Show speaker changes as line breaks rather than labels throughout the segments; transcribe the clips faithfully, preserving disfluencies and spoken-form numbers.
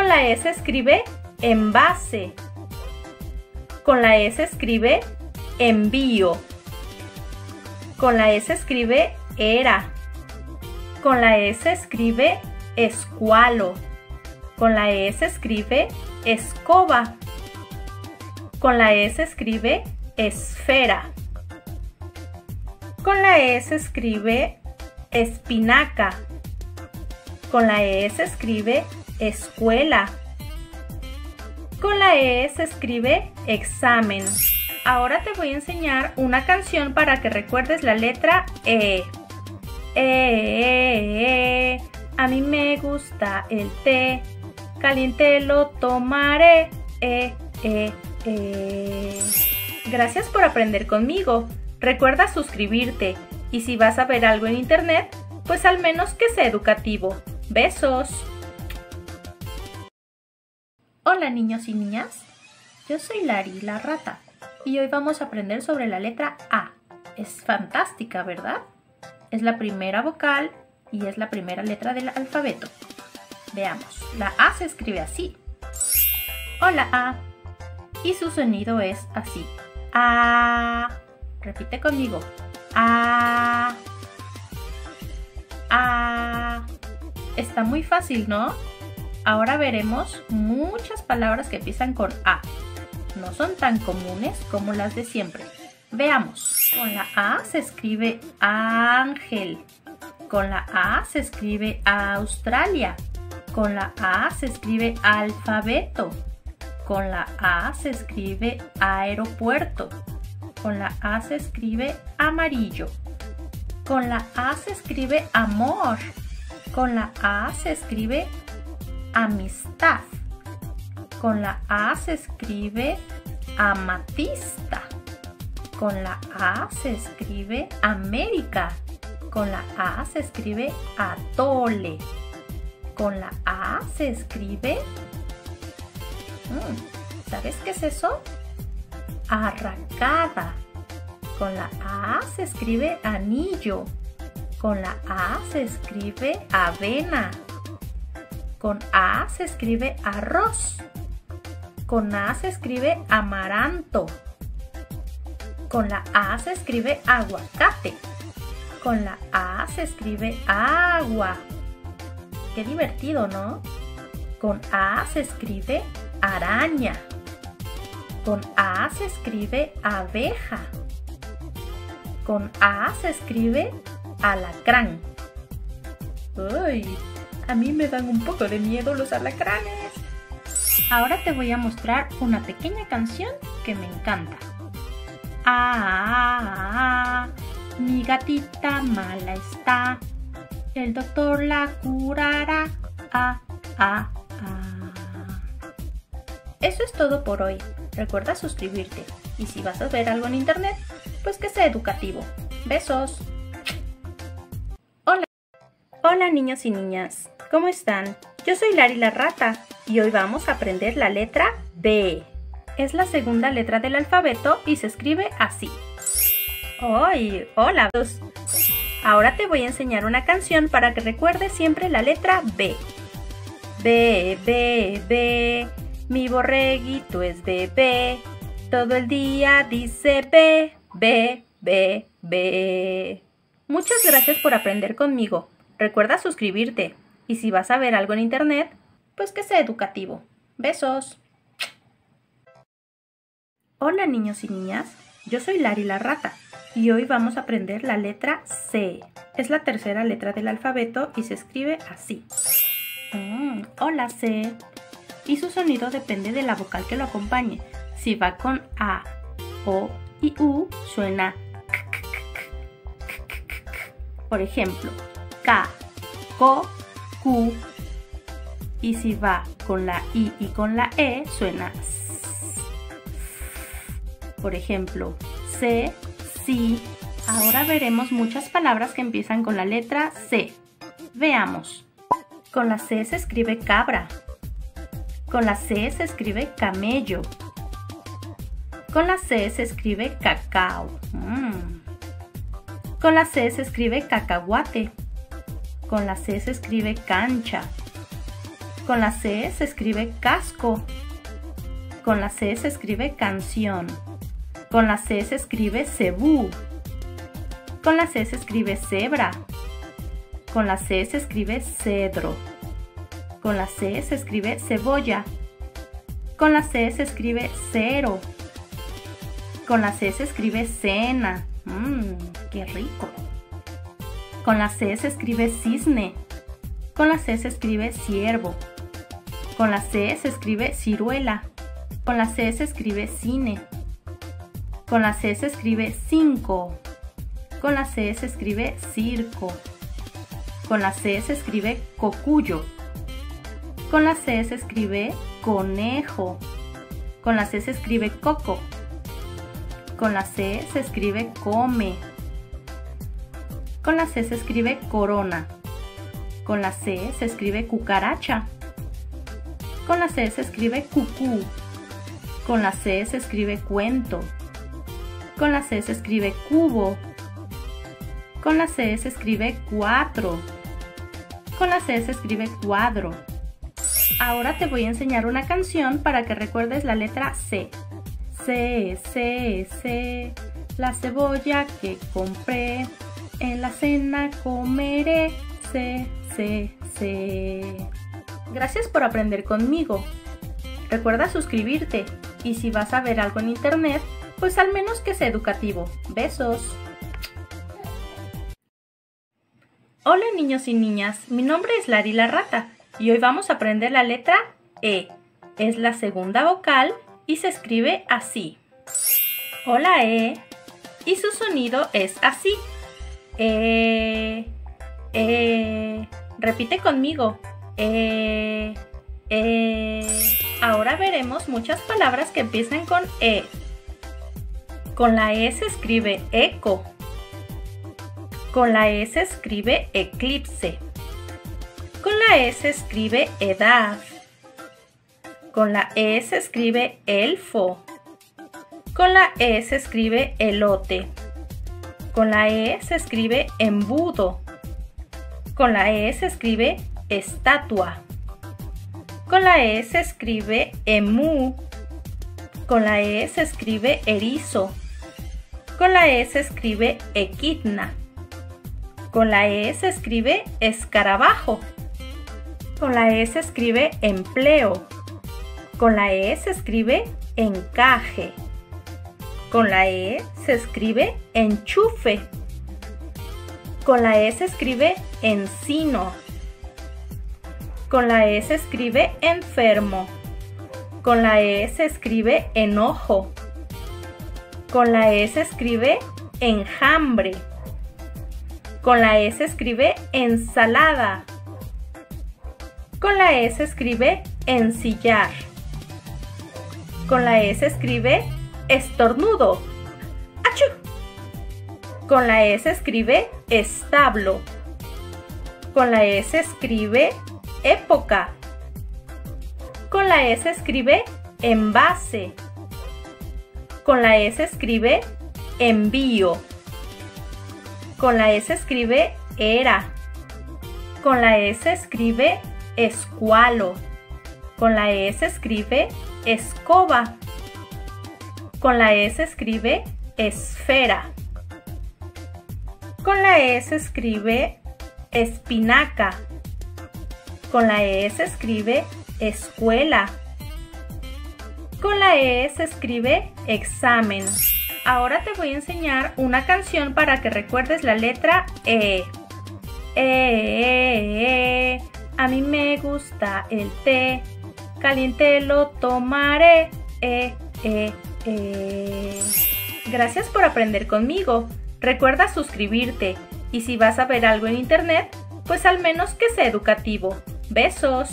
Con la E se escribe envase. Con la E se escribe envío. Con la E se escribe era. Con la E se escribe escualo. Con la E se escribe escoba. Con la E se escribe esfera. Con la E se escribe espinaca. Con la E se escribe escuela. Con la E se escribe examen. Ahora te voy a enseñar una canción para que recuerdes la letra E. E, e, e, a mí me gusta el té, caliente lo tomaré. E, e, e. Gracias por aprender conmigo. Recuerda suscribirte y si vas a ver algo en internet, pues al menos que sea educativo. Besos. Hola niños y niñas, yo soy Lari, la rata, y hoy vamos a aprender sobre la letra A. Es fantástica, ¿verdad? Es la primera vocal y es la primera letra del alfabeto. Veamos, la A se escribe así. Hola A. Y su sonido es así. A. Repite conmigo. A. A. Está muy fácil, ¿no? Ahora veremos muchas palabras que empiezan con A. No son tan comunes como las de siempre. Veamos. Con la A se escribe ángel. Con la A se escribe Australia. Con la A se escribe alfabeto. Con la A se escribe aeropuerto. Con la A se escribe amarillo. Con la A se escribe amor. Con la A se escribe amistad. Con la A se escribe amatista. Con la A se escribe América. Con la A se escribe atole. Con la A se escribe... ¿Sabes qué es eso? Arracada. Con la A se escribe anillo. Con la A se escribe avena. Con A se escribe arroz. Con A se escribe amaranto. Con la A se escribe aguacate. Con la A se escribe agua. Qué divertido, ¿no? Con A se escribe araña. Con A se escribe abeja. Con A se escribe alacrán. ¡Uy! A mí me dan un poco de miedo los alacranes. Ahora te voy a mostrar una pequeña canción que me encanta. Ah, ah, ah, mi gatita mala está. El doctor la curará. Ah, ah, ah. Eso es todo por hoy. Recuerda suscribirte. Y si vas a ver algo en internet, pues que sea educativo. Besos. Hola. Hola niños y niñas. ¿Cómo están? Yo soy Lari la rata y hoy vamos a aprender la letra B. Es la segunda letra del alfabeto y se escribe así. ¡Ay! ¡Hola! Ahora te voy a enseñar una canción para que recuerdes siempre la letra B. B, B, B, mi borreguito es bebé. Todo el día dice B, B, B, B. Muchas gracias por aprender conmigo. Recuerda suscribirte. Y si vas a ver algo en internet, pues que sea educativo. Besos. Hola niños y niñas, yo soy Lari la rata y hoy vamos a aprender la letra C. Es la tercera letra del alfabeto y se escribe así. Mm, hola C. Y su sonido depende de la vocal que lo acompañe. Si va con A, O y U, suena k, k, k, k, k, k, k. Por ejemplo, K, Ko, Ku. Y si va con la I y con la E, suena S. Por ejemplo, C, Si. Ahora veremos muchas palabras que empiezan con la letra C. Veamos. Con la C se escribe cabra. Con la C se escribe camello. Con la C se escribe cacao. Mm. Con la C se escribe cacahuate. Con la C se escribe cancha. Con la C se escribe casco. Con la C se escribe canción. Con la C se escribe cebú. Con la C se escribe cebra. Con la C se escribe cedro. Con la C se escribe cebolla. Con la C se escribe cero. Con la C se escribe cena. Mmm, qué rico. Con la C se escribe cisne. Con la C se escribe ciervo. Con la C se escribe ciruela. Con la C se escribe cine. Con la C se escribe cinco. Con la C se escribe circo. Con la C se escribe cocuyo. Con la C se escribe conejo. Con la C se escribe coco. Con la C se escribe come. Con la C se escribe corona. Con la C se escribe cucaracha. Con la C se escribe cucú. Con la C se escribe cuento. Con la C se escribe cubo. Con la C se escribe cuatro. Con la C se escribe cuadro. Ahora te voy a enseñar una canción para que recuerdes la letra C. C, C, C, la cebolla que compré, en la cena comeré. C, C, C. Gracias por aprender conmigo. Recuerda suscribirte y si vas a ver algo en internet, pues al menos que sea educativo. Besos. Hola niños y niñas, mi nombre es Lari la Rata y hoy vamos a aprender la letra E. Es la segunda vocal y se escribe así. Hola E. Y su sonido es así. E, E. Repite conmigo. E, E. Ahora veremos muchas palabras que empiezan con E. Con la E se escribe eco. Con la E se escribe eclipse. Con la E se escribe edad. Con la E se escribe elfo. Con la E se escribe elote. Con la E se escribe embudo. Con la E se escribe estatua. Con la E se escribe emú. Con la E se escribe erizo. Con la E se escribe equidna. Con la E se escribe escarabajo. Con la E se escribe empleo. Con la E se escribe encaje. Con la E se escribe enchufe. Con la E se escribe encino. Con la E se escribe enfermo. Con la E se escribe enojo. Con la E se escribe enjambre. Con la E se escribe ensalada. Con la E se escribe ensillar. Con la E se escribe estornudo. ¡Achú! Con la E se escribe establo. Con la E se escribe época. Con la E se escribe envase. Con la E se escribe envío. Con la E se escribe era. Con la E se escribe escualo. Con la E se escribe escoba. Con la E se escribe esfera. Con la E se escribe espinaca. Con la E se escribe escuela. Con la E se escribe examen. Ahora te voy a enseñar una canción para que recuerdes la letra E. E, E, E. A mí me gusta el té. Caliente lo tomaré. E, E, E. Gracias por aprender conmigo. Recuerda suscribirte. Y si vas a ver algo en internet, pues al menos que sea educativo. Besos.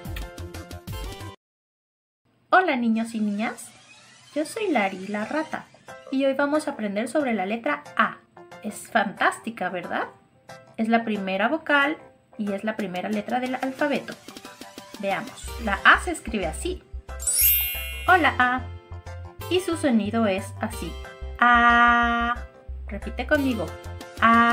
Hola niños y niñas. Yo soy Lari la Rata. Y hoy vamos a aprender sobre la letra A. Es fantástica, ¿verdad? Es la primera vocal y es la primera letra del alfabeto. Veamos, la A se escribe así. Hola A. Y su sonido es así. A. Repite conmigo.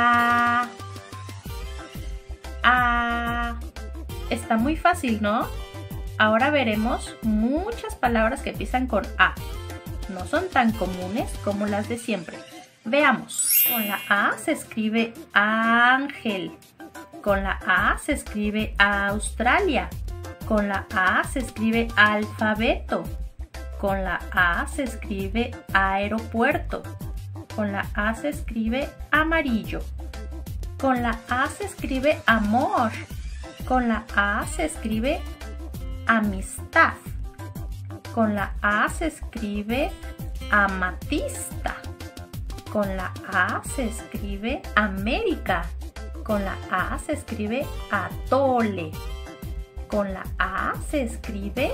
A. A. Está muy fácil, ¿no? Ahora veremos muchas palabras que empiezan con A. No son tan comunes como las de siempre. Veamos. Con la A se escribe ángel. Con la A se escribe Australia. Con la A se escribe alfabeto. Con la A se escribe aeropuerto. Con la A se escribe amarillo. Con la A se escribe amor. Con la A se escribe amistad. Con la A se escribe amatista. Con la A se escribe América. Con la A se escribe atole. Con la A se escribe...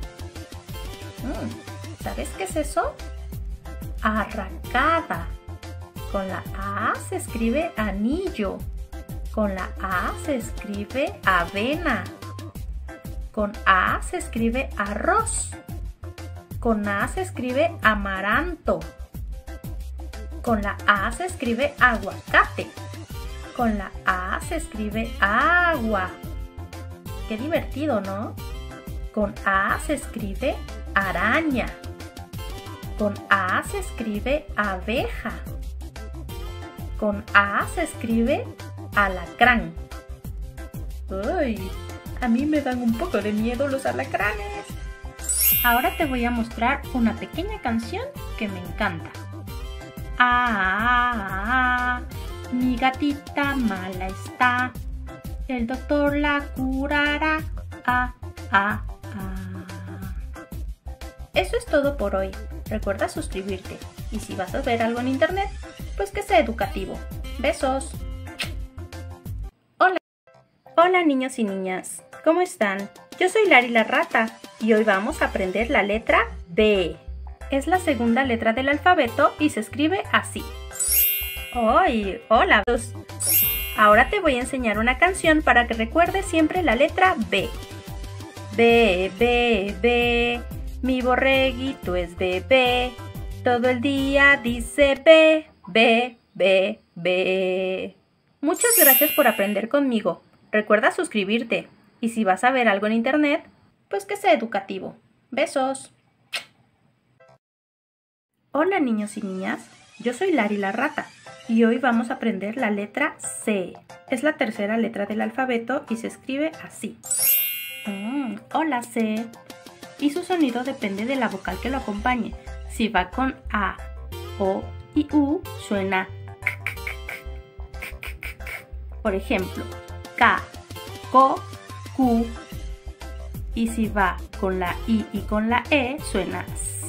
¿Sabes qué es eso? Arracada. Con la A se escribe anillo. Con la A se escribe avena. Con A se escribe arroz. Con A se escribe amaranto. Con la A se escribe aguacate. Con la A se escribe agua. Qué divertido, ¿no? Con A se escribe araña. Con A se escribe abeja. Con A se escribe alacrán. ¡Uy! A mí me dan un poco de miedo los alacranes. Ahora te voy a mostrar una pequeña canción que me encanta. Ah, ah, ah, mi gatita mala está. El doctor la curará. Ah, ah, ah. Eso es todo por hoy. Recuerda suscribirte. Y si vas a ver algo en internet, pues que sea educativo. Besos. Hola. Hola niños y niñas. ¿Cómo están? Yo soy Lari la Rata y hoy vamos a aprender la letra B. Es la segunda letra del alfabeto y se escribe así. ¡Ay! ¡Hola! Ahora te voy a enseñar una canción para que recuerdes siempre la letra B. B, B, B, mi borreguito es bebé. Todo el día dice B, B, B, B. Muchas gracias por aprender conmigo. Recuerda suscribirte. Y si vas a ver algo en internet, pues que sea educativo. Besos. Hola niños y niñas, yo soy Lari la Rata y hoy vamos a aprender la letra C. Es la tercera letra del alfabeto y se escribe así. Mm, hola C. Y su sonido depende de la vocal que lo acompañe. Si va con A, O y U, suena k, k, k, k, k, k, k. Por ejemplo, K, Ko, Ku. Y si va con la I y con la E, suena S.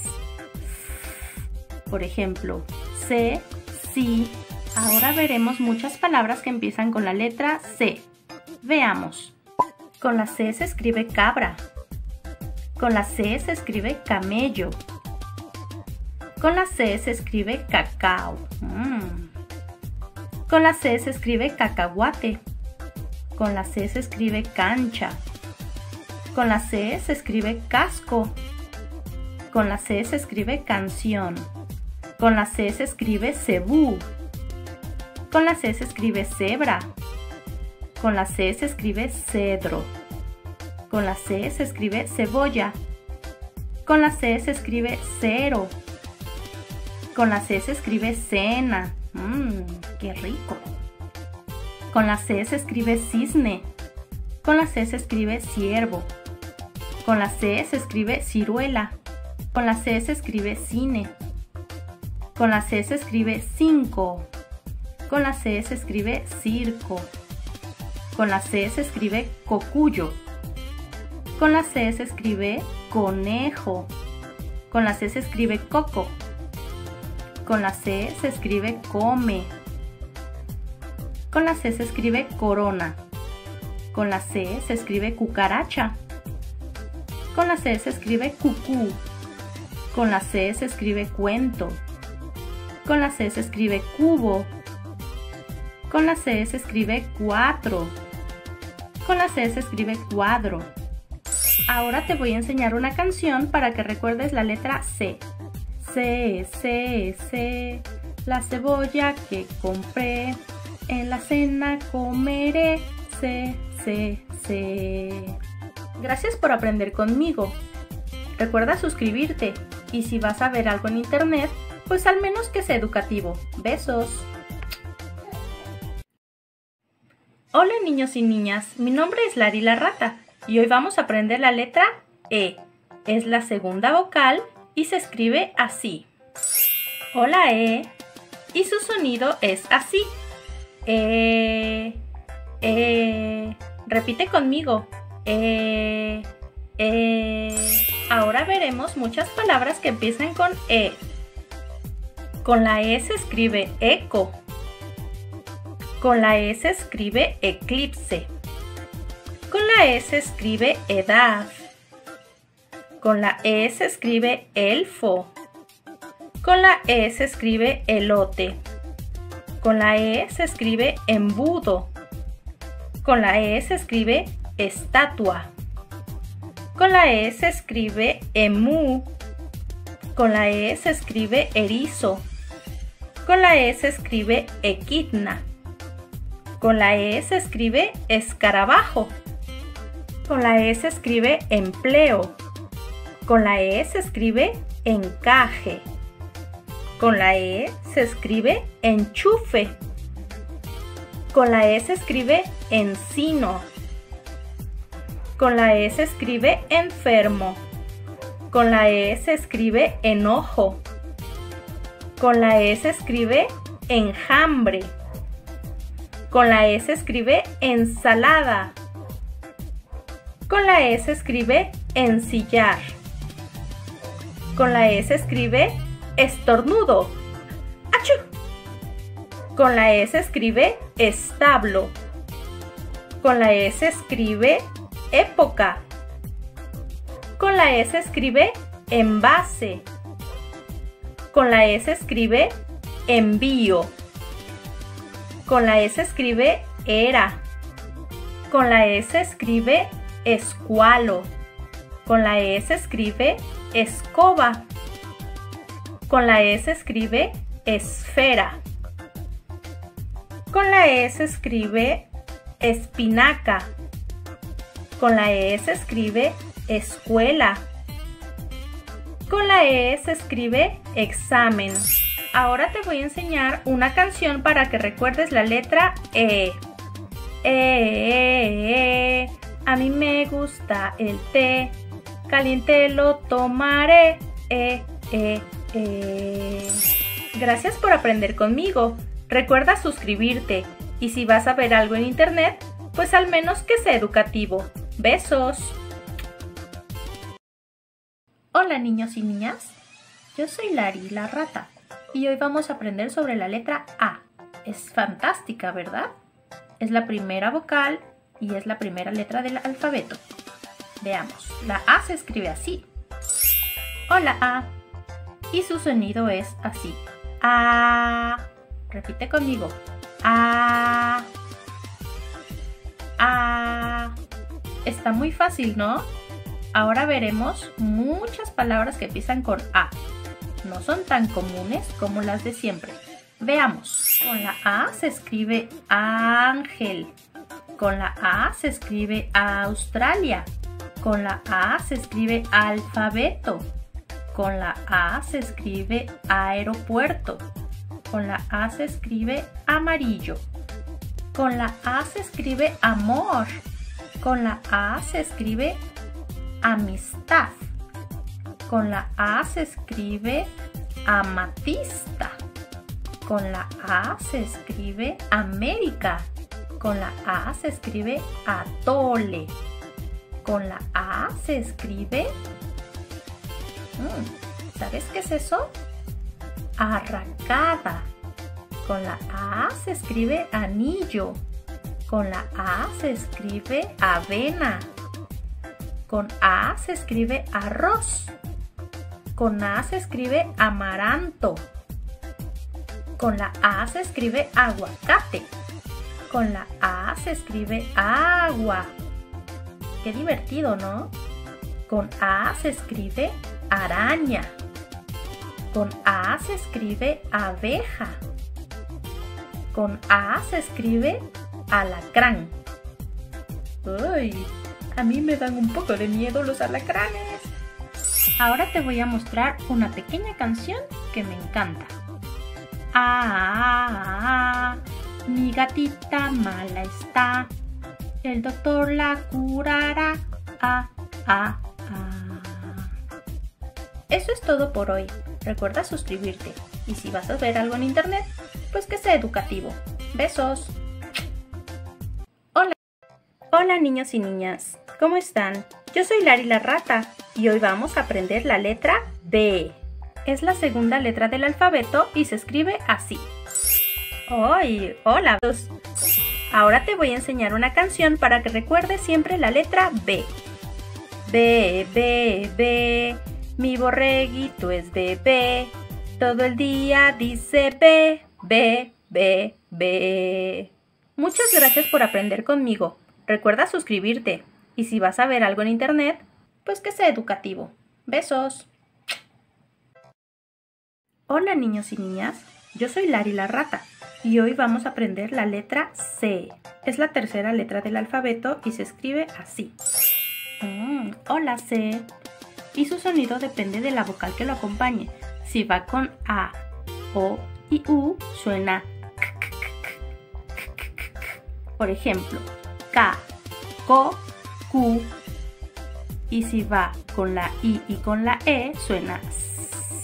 Por ejemplo, C, Si. Ahora veremos muchas palabras que empiezan con la letra C. Veamos. Con la C se escribe cabra. Con la C se escribe camello. Con la C se escribe cacao. Mm. Con la C se escribe cacahuate. Con la C se escribe cancha. Con la C se escribe casco. Con la C se escribe canción. Con la C se escribe cebú. Con la C se escribe cebra. Con la C se escribe cedro. Con la C se escribe cebolla. Con la C se escribe cero. Con la C se escribe cena. Mmm, qué rico. Con la C se escribe cisne. Con la C se escribe ciervo. Con la C se escribe ciruela. Con la C se escribe cine. Con la C se escribe cinco. Con la C se escribe circo. Con la C se escribe cocuyo. Con la C se escribe conejo. Con la C se escribe coco. Con la C se escribe come. Con la C se escribe corona. Con la C se escribe cucaracha. Con la C se escribe cucú. Con la C se escribe cuento. Con la C se escribe cubo. Con la C se escribe cuatro. Con la C se escribe cuadro. Ahora te voy a enseñar una canción para que recuerdes la letra C. C, C, C, la cebolla que compré, en la cena comeré. C, C, C. Gracias por aprender conmigo. Recuerda suscribirte y si vas a ver algo en internet, pues al menos que sea educativo. Besos. Hola niños y niñas, mi nombre es Lari la Rata y hoy vamos a aprender la letra E. Es la segunda vocal y se escribe así. Hola E. Y su sonido es así. E. E. Repite conmigo. E. E. Ahora veremos muchas palabras que empiezan con E. Con la E se escribe eco. Con la E se escribe eclipse. Con la E se escribe edad. Con la E se escribe elfo. Con la E se escribe elote. Con la E se escribe embudo. Con la E se escribe estatua. Con la E se escribe emú. Con la E se escribe erizo. Con la E se escribe equidna. Con la E se escribe escarabajo. Con la E se escribe empleo. Con la E se escribe encaje. Con la E se escribe enchufe. Con la E se escribe encino. Con la E se escribe enfermo. Con la E se escribe enojo. Con la E se escribe enjambre. Con la E se escribe ensalada. Con la E se escribe ensillar. Con la E se escribe estornudo. ¡Achú! Con la E se escribe establo. Con la E se escribe época. Con la E se escribe envase. Con la E se escribe envío. Con la E se escribe era. Con la E se escribe escualo. Con la E se escribe escoba. Con la E se escribe esfera. Con la E se escribe espinaca. Con la E se escribe escuela. Con la E se escribe examen. Ahora te voy a enseñar una canción para que recuerdes la letra E. E, E, E. A mí me gusta el té. Caliente lo tomaré. E, E, E. Gracias por aprender conmigo. Recuerda suscribirte. Y si vas a ver algo en internet, pues al menos que sea educativo. Besos. Hola niños y niñas. Yo soy Lari la Rata. Y hoy vamos a aprender sobre la letra A. Es fantástica, ¿verdad? Es la primera vocal y es la primera letra del alfabeto. Veamos, la A se escribe así. Hola A. Y su sonido es así. A. Repite conmigo. A. A. Está muy fácil, ¿no? Ahora veremos muchas palabras que empiezan con A. No son tan comunes como las de siempre. Veamos. Con la A se escribe ángel. Con la A se escribe Australia. Con la A se escribe alfabeto. Con la A se escribe aeropuerto. Con la A se escribe amarillo. Con la A se escribe amor. Con la A se escribe amistad. Con la A se escribe amatista. Con la A se escribe América. Con la A se escribe atole. Con la A se escribe... ¿Sabes qué es eso? Arracada. Con la A se escribe anillo. Con la A se escribe avena. Con A se escribe arroz. Con A se escribe amaranto. Con la A se escribe aguacate. Con la A se escribe agua. Qué divertido, ¿no? Con A se escribe araña. Con A se escribe abeja. Con A se escribe alacrán. Uy, A mí me dan un poco de miedo los alacranes. Ahora te voy a mostrar una pequeña canción que me encanta. Ah, ah, ah, mi gatita mala está. El doctor la curará. Ah, ah, ah. Eso es todo por hoy. Recuerda suscribirte. Y si vas a ver algo en internet, pues que sea educativo. Besos. Hola. Hola niños y niñas. ¿Cómo están? Yo soy Lari la Rata y hoy vamos a aprender la letra B. Es la segunda letra del alfabeto y se escribe así. ¡Ay! ¡Hola! Ahora te voy a enseñar una canción para que recuerdes siempre la letra B. B, B, B, mi borreguito es bebé. Todo el día dice B, B, B, B. Muchas gracias por aprender conmigo. Recuerda suscribirte. Y si vas a ver algo en internet, pues que sea educativo. Besos. Hola niños y niñas, yo soy Lari la Rata y hoy vamos a aprender la letra C. Es la tercera letra del alfabeto y se escribe así. Mm, hola C. Y su sonido depende de la vocal que lo acompañe. Si va con A, O y U, suena k, k, k, k, k, k. Por ejemplo, K, Ko, Ku. Y si va con la I y con la E, suena S.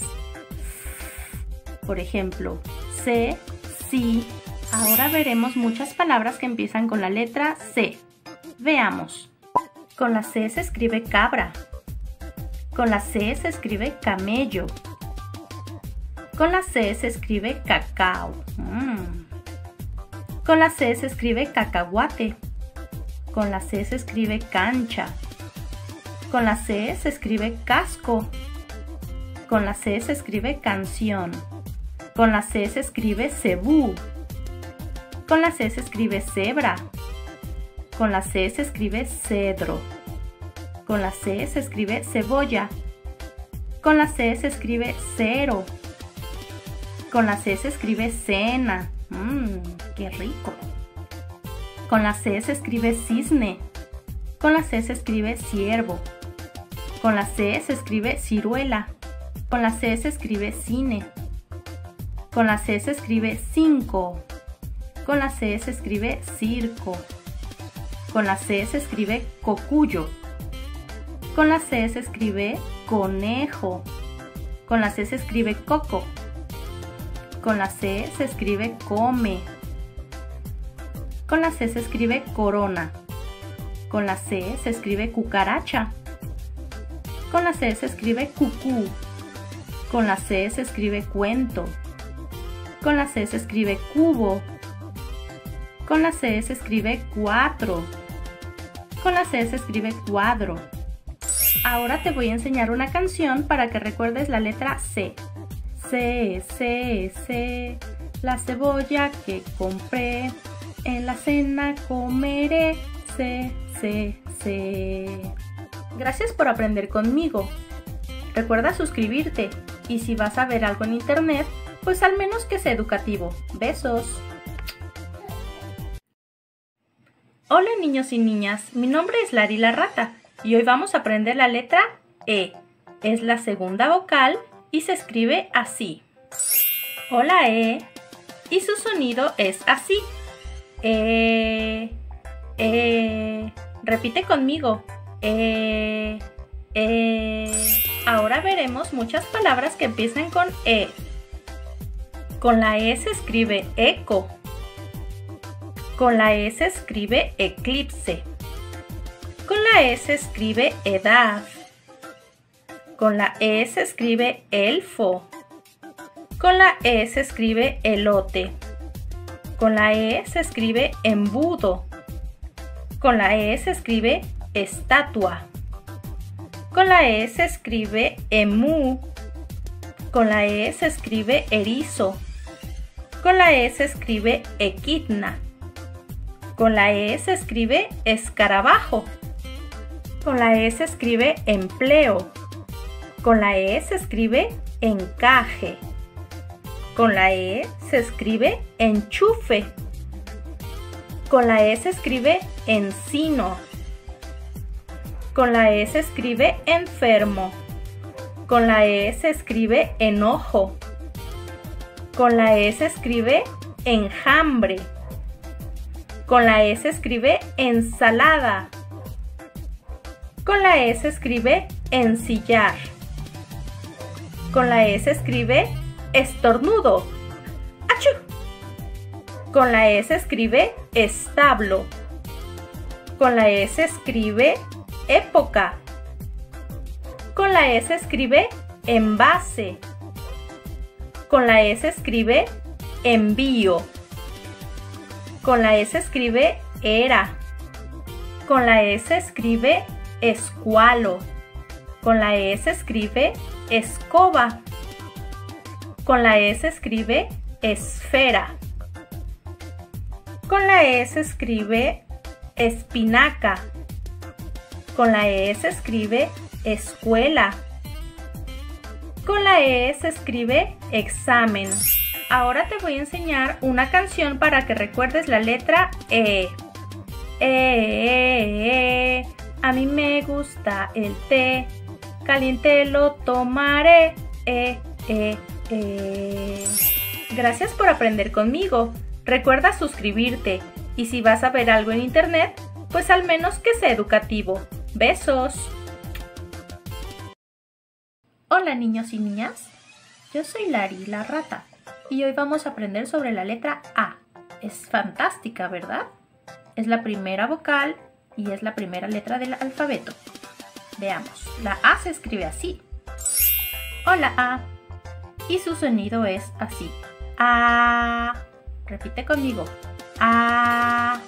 Por ejemplo, C, Si. Ahora veremos muchas palabras que empiezan con la letra C. Veamos. Con la C se escribe cabra. Con la C se escribe camello. Con la C se escribe cacao. Mm. Con la C se escribe cacahuate. Con la C se escribe cancha. Con la C se escribe casco. Con la C se escribe canción. Con la C se escribe cebú. Con la C se escribe cebra. Con la C se escribe cedro. Con la C se escribe cebolla. Con la C se escribe cero. Con la C se escribe cena. Mmm, qué rico. Con la C se escribe cisne. Con la C se escribe ciervo. Con la C se escribe ciruela. Con la C se escribe cine. Con la C se escribe cinco. Con la C se escribe circo. Con la C se escribe cocuyo. Con la C se escribe conejo. Con la C se escribe coco. Con la C se escribe come. Con la C se escribe corona. Con la C se escribe cucaracha. Con la C se escribe cucú. Con la C se escribe cuento. Con la C se escribe cubo. Con la C se escribe cuatro. Con la C se escribe cuadro. Ahora te voy a enseñar una canción para que recuerdes la letra C. C, C, C, la cebolla que compré, en la cena comeré. C, C, C. Gracias por aprender conmigo. Recuerda suscribirte y si vas a ver algo en internet, pues al menos que sea educativo. Besos. Hola niños y niñas, mi nombre es Lari la Rata y hoy vamos a aprender la letra E. Es la segunda vocal y se escribe así. Hola E. Y su sonido es así. E, E. Repite conmigo. E, E. Ahora veremos muchas palabras que empiezan con E. Con la E se escribe eco. Con la E se escribe eclipse. Con la E se escribe edad. Con la E se escribe elfo. Con la E se escribe elote. Con la E se escribe embudo. Con la E se escribe estatua. Con la E se escribe emú. Con la E se escribe erizo. Con la E se escribe equidna. Con la E se escribe escarabajo. Con la E se escribe empleo. Con la E se escribe encaje. Con la E se escribe enchufe. Con la E se escribe encino. Con la E se escribe enfermo. Con la E se escribe enojo. Con la E se escribe enjambre. Con la E se escribe ensalada. Con la E se escribe ensillar. Con la E se escribe estornudo. ¡Achú! Con la E se escribe establo. Con la E se escribe época. Con la E se escribe envase. Con la E se escribe envío. Con la E se escribe era. Con la E se escribe escualo. Con la E se escribe escoba. Con la E se escribe esfera. Con la E se escribe espinaca. Con la E se escribe escuela. Con la E se escribe examen. Ahora te voy a enseñar una canción para que recuerdes la letra E. E, e, e. A mí me gusta el té. Caliente lo tomaré. E, e, e. Gracias por aprender conmigo. Recuerda suscribirte. Y si vas a ver algo en internet, pues al menos que sea educativo. ¡Besos! Hola niños y niñas, yo soy Lari, la rata, y hoy vamos a aprender sobre la letra A. Es fantástica, ¿verdad? Es la primera vocal y es la primera letra del alfabeto. Veamos, la A se escribe así. Hola A. Y su sonido es así. A. Repite conmigo. A.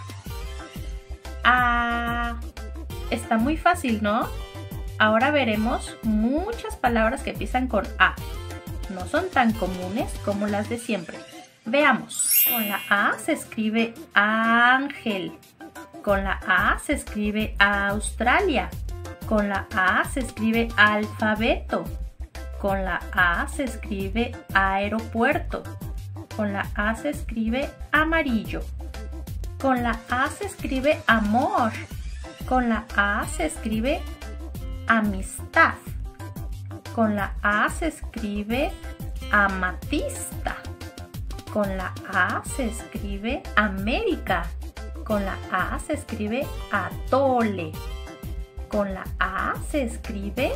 A. Está muy fácil, ¿no? Ahora veremos muchas palabras que empiezan con A. No son tan comunes como las de siempre. Veamos. Con la A se escribe ángel. Con la A se escribe Australia. Con la A se escribe alfabeto. Con la A se escribe aeropuerto. Con la A se escribe amarillo. Con la A se escribe amor. Con la A se escribe amistad. Con la A se escribe amatista. Con la A se escribe América. Con la A se escribe atole. Con la A se escribe...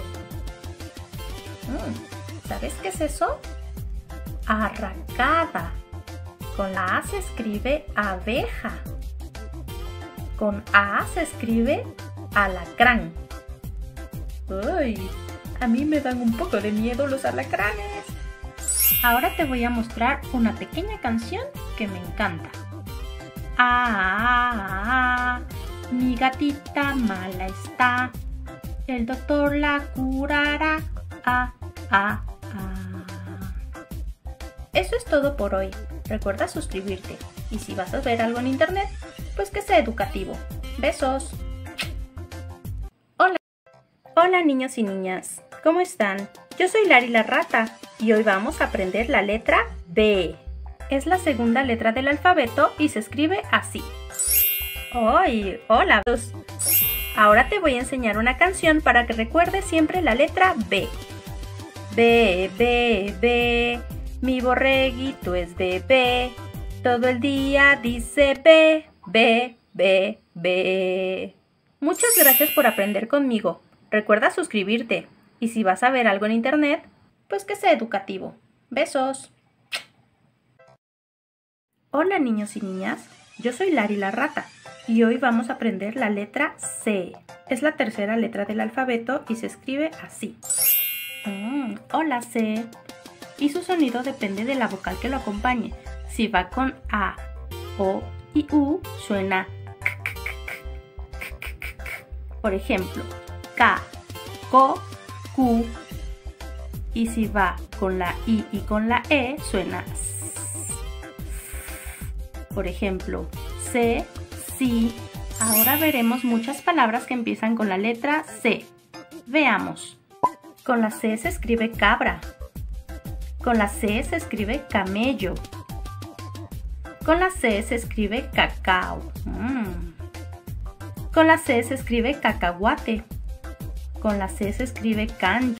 ¿Sabes qué es eso? Arracada. Con la A se escribe abeja. Con A se escribe alacrán. ¡Ay! A mí me dan un poco de miedo los alacranes. Ahora te voy a mostrar una pequeña canción que me encanta. Ah, ah, ah, mi gatita mala está. El doctor la curará. Ah, ah, ah. Eso es todo por hoy. Recuerda suscribirte. Y si vas a ver algo en internet, pues que sea educativo. Besos. Hola. Hola niños y niñas. ¿Cómo están? Yo soy Lari la rata y hoy vamos a aprender la letra B. Es la segunda letra del alfabeto y se escribe así. ¡Ay! ¡Hola! Ahora te voy a enseñar una canción para que recuerdes siempre la letra B. B, B, B, mi borreguito es bebé. Todo el día dice B, B, B, B. Muchas gracias por aprender conmigo. Recuerda suscribirte. Y si vas a ver algo en internet, pues que sea educativo. Besos. Hola niños y niñas, yo soy Lari la rata y hoy vamos a aprender la letra C. Es la tercera letra del alfabeto y se escribe así. Mm, hola C. Y su sonido depende de la vocal que lo acompañe. Si va con A, O y U, suena k, k, k, k, k, k. Por ejemplo, K, Ko, Q. Y si va con la I y con la E, suena S. Por ejemplo, C, si. Ahora veremos muchas palabras que empiezan con la letra C. Veamos. Con la C se escribe cabra. Con la C se escribe camello. Con la C se escribe cacao. Mm. Con la C se escribe cacahuate. Con la C se escribe cancha.